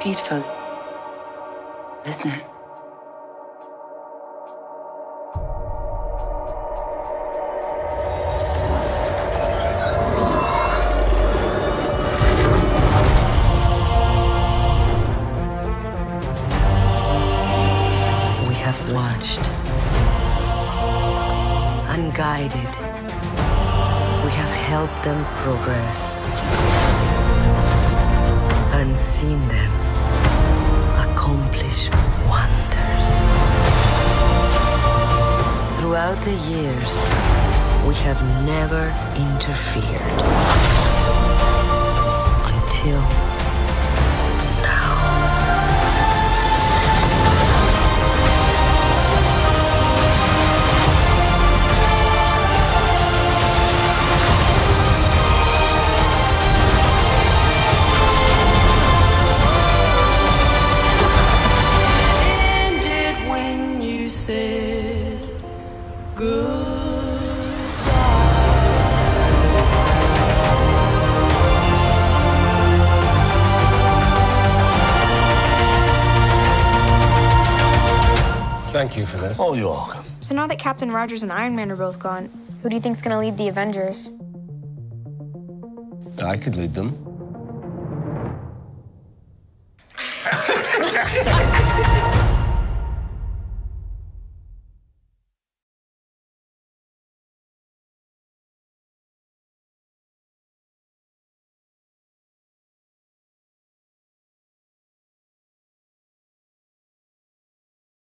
beautiful, isn't it? We have watched, unguided. We have helped them progress and seen them accomplish wonders. Throughout the years, we have never interfered until now. Thank you for this. Oh, you're welcome. So now that Captain Rogers and Iron Man are both gone, who do you think's gonna lead the Avengers? I could lead them.